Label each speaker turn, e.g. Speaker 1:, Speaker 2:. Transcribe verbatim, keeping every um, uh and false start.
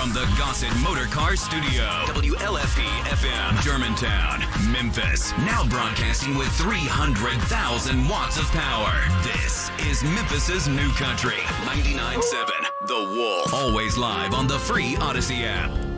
Speaker 1: from the Gossett Motor Car Studio. W L F P F M, Germantown, Memphis. Now broadcasting with three hundred thousand watts of power. This is Memphis's new country. ninety-nine point seven, The Wolf. Always live on the free Odyssey app.